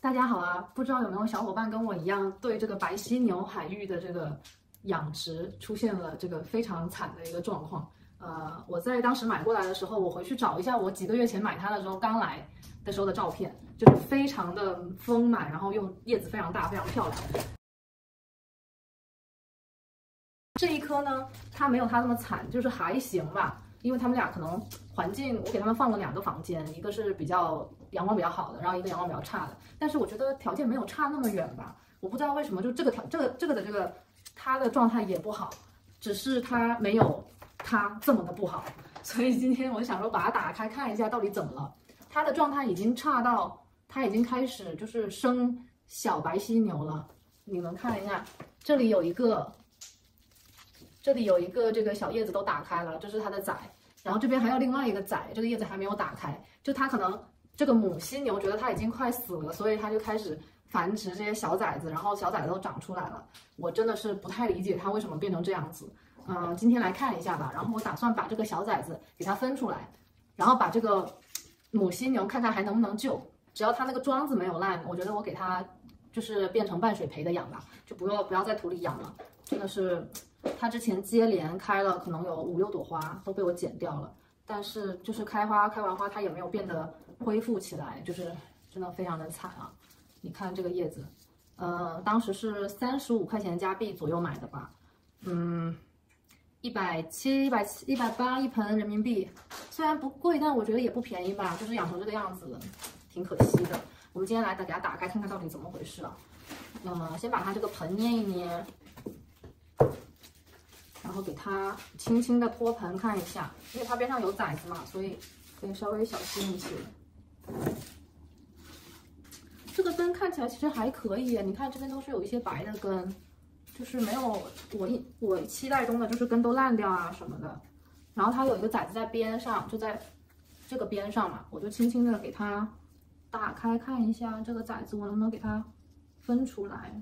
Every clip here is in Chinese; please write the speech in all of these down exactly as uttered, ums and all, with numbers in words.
大家好啊！不知道有没有小伙伴跟我一样，对这个白犀牛海域的这个养殖出现了这个非常惨的一个状况。呃，我在当时买过来的时候，我回去找一下我几个月前买它的时候刚来的时候的照片，就是非常的丰满，然后又叶子非常大，非常漂亮。这一颗呢，它没有它那么惨，就是还行吧。因为他们俩可能环境，我给他们放了两个房间，一个是比较阳光比较好的，然后一个阳光比较差的。但是我觉得条件没有差那么远吧，我不知道为什么，就这个条这个这个的这个它的状态也不好，只是它没有它这么的不好。所以今天我就想说把它打开看一下到底怎么了。它的状态已经差到它已经开始就是生小白犀牛了，你们看一下，这里有一个。这里有一个这个小叶子都打开了，这是它的崽，然后这边还有另外一个崽，这个叶子还没有打开，就它可能这个母犀牛觉得它已经快死了，所以它就开始繁殖这些小崽子，然后小崽子都长出来了。我真的是不太理解它为什么变成这样子。嗯、呃，今天来看一下吧，然后我打算把这个小崽子给它分出来，然后把这个母犀牛看看还能不能救，只要它那个桩子没有烂，我觉得我给它就是变成半水培的养吧，就不要不要在土里养了，真的是。它之前接连开了可能有五六朵花，都被我剪掉了。但是就是开花，开完花它也没有变得恢复起来，就是真的非常的惨啊！你看这个叶子，呃，当时是三十五块钱加币左右买的吧，嗯，一百七、一百七、一百八一盆人民币，虽然不贵，但我觉得也不便宜吧，就是养成这个样子，挺可惜的。我们今天来给它打开看看到底怎么回事啊？呃，先把它这个盆捏一捏。然后给它轻轻的托盆看一下，因为它边上有崽子嘛，所以可以稍微小心一些。这个根看起来其实还可以，你看这边都是有一些白的根，就是没有我一我期待中的就是根都烂掉啊什么的。然后它有一个崽子在边上，就在这个边上嘛，我就轻轻的给它打开看一下这个崽子，我能不能给它分出来。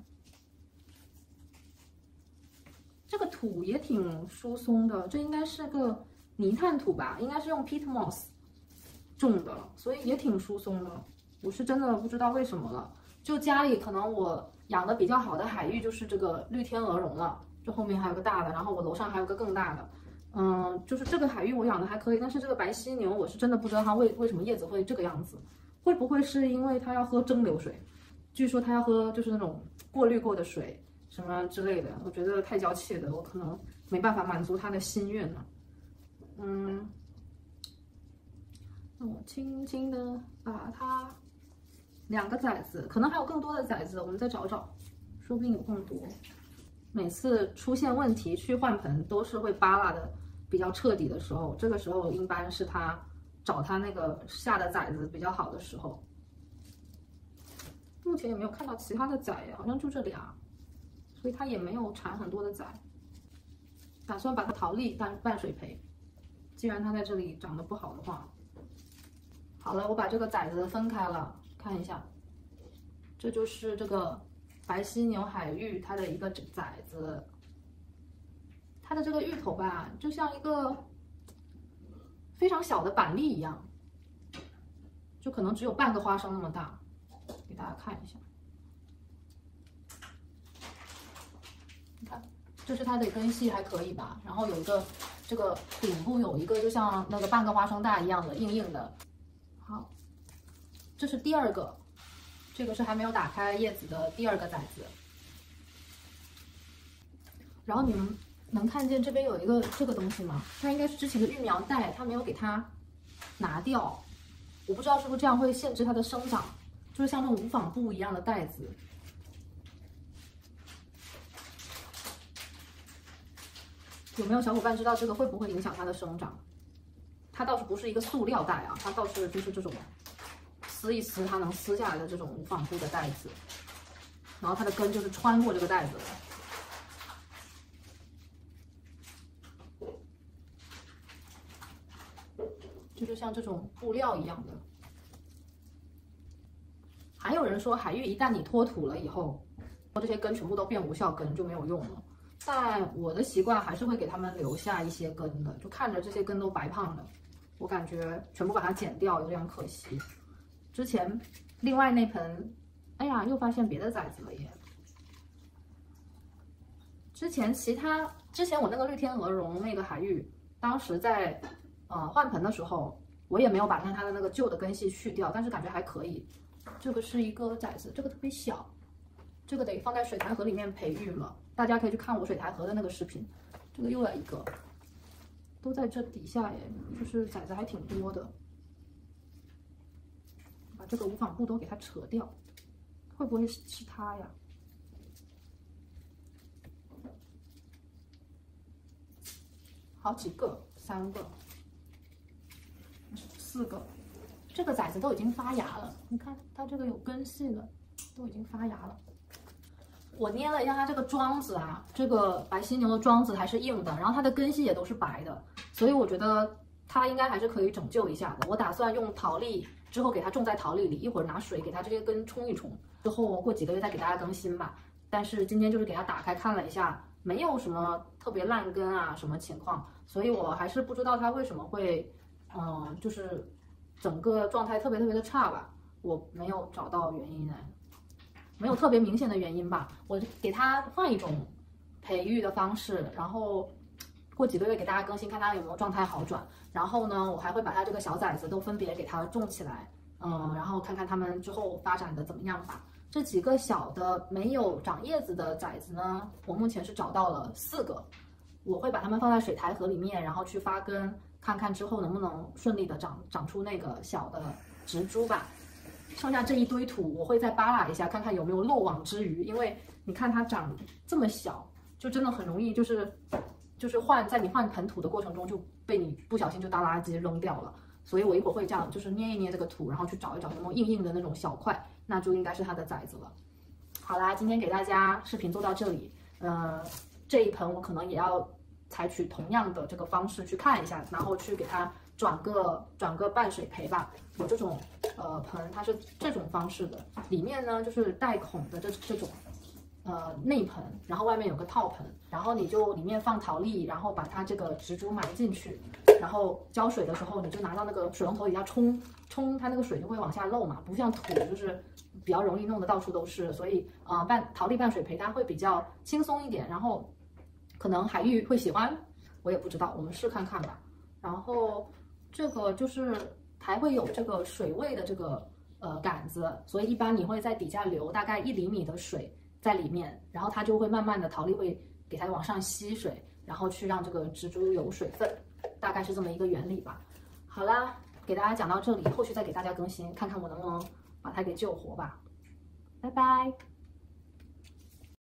这个土也挺疏松的，这应该是个泥炭土吧，应该是用 peat moss 种的，所以也挺疏松的。我是真的不知道为什么了。就家里可能我养的比较好的海芋就是这个绿天鹅绒了，这后面还有个大的，然后我楼上还有个更大的。嗯，就是这个海芋我养的还可以，但是这个白犀牛我是真的不知道它为为什么叶子会这个样子，会不会是因为它要喝蒸馏水？据说它要喝就是那种过滤过的水。什么之类的，我觉得太娇气了，我可能没办法满足他的心愿了。嗯，那我轻轻的把它两个崽子，可能还有更多的崽子，我们再找找，说不定有更多。每次出现问题去换盆都是会扒拉的比较彻底的时候，这个时候一般是他找他那个下的崽子比较好的时候。目前也没有看到其他的崽呀，好像就这俩。所以它也没有产很多的崽，打算把它陶粒半半水培。既然它在这里长得不好的话，好了，我把这个崽子分开了，看一下，这就是这个白犀牛海芋它的一个崽子，它的这个芋头吧，就像一个非常小的板栗一样，就可能只有半个花生那么大，给大家看一下。就是它的根系还可以吧，然后有一个这个顶部有一个就像那个半个花生大一样的硬硬的。好，这是第二个，这个是还没有打开叶子的第二个崽子。然后你们能看见这边有一个这个东西吗？它应该是之前的育苗袋，它没有给它拿掉，我不知道是不是这样会限制它的生长，就是像那种无纺布一样的袋子。有没有小伙伴知道这个会不会影响它的生长？它倒是不是一个塑料袋啊，它倒是就是这种撕一撕它能撕下来的这种无纺布的袋子，然后它的根就是穿过这个袋子的，就是像这种布料一样的。还有人说海芋一旦你脱土了以后，这些根全部都变无效根，就没有用了。但我的习惯还是会给他们留下一些根的，就看着这些根都白胖的，我感觉全部把它剪掉有点可惜。之前另外那盆哎呀，又发现别的崽子了耶！之前其他之前我那个绿天鹅绒那个海芋，当时在呃换盆的时候，我也没有把它它的那个旧的根系去掉，但是感觉还可以。这个是一个崽子，这个特别小，这个得放在水苔盒里面培育了。大家可以去看我水苔盒的那个视频。这个又来一个，都在这底下耶，就是崽子还挺多的。把这个无纺布都给它扯掉，会不会是它呀？好几个，三个，四个，这个崽子都已经发芽了。你看它这个有根系了，都已经发芽了。我捏了一下它这个桩子啊，这个白犀牛的桩子还是硬的，然后它的根系也都是白的，所以我觉得它应该还是可以拯救一下的。我打算用陶粒之后给它种在陶粒里，一会儿拿水给它这些根冲一冲，之后过几个月再给大家更新吧。但是今天就是给它打开看了一下。没有什么特别烂根啊，什么情况，所以我还是不知道它为什么会，嗯、呃，就是整个状态特别特别的差吧，我没有找到原因哎，没有特别明显的原因吧，我给它换一种培育的方式，然后过几个月给大家更新，看它有没有状态好转，然后呢，我还会把它这个小崽子都分别给它种起来，嗯，然后看看它们之后发展的怎么样吧。这几个小的没有长叶子的崽子呢，我目前是找到了四个，我会把它们放在水苔盒里面，然后去发根，看看之后能不能顺利的长长出那个小的植株吧。剩下这一堆土，我会再扒拉一下，看看有没有漏网之鱼，因为你看它长这么小，就真的很容易就是就是换在你换盆土的过程中就被你不小心就当垃圾扔掉了。所以我一会儿会这样，就是捏一捏这个土，然后去找一找有没有硬硬的那种小块，那就应该是它的崽子了。好啦，今天给大家视频做到这里，呃，这一盆我可能也要采取同样的这个方式去看一下，然后去给它转个转个半水培吧。有这种呃盆，它是这种方式的，里面呢就是带孔的这这种。呃，内盆，然后外面有个套盆，然后你就里面放陶粒，然后把它这个植株埋进去，然后浇水的时候，你就拿到那个水龙头底下冲冲，它那个水就会往下漏嘛，不像土就是比较容易弄得到处都是，所以呃半陶粒半水培它会比较轻松一点，然后可能海芋会喜欢，我也不知道，我们试看看吧。然后这个就是还会有这个水位的这个呃杆子，所以一般你会在底下留大概一厘米的水。在里面，然后它就会慢慢的陶粒会给它往上吸水，然后去让这个植株有水分，大概是这么一个原理吧。好啦，给大家讲到这里，后续再给大家更新，看看我能不能把它给救活吧。拜拜。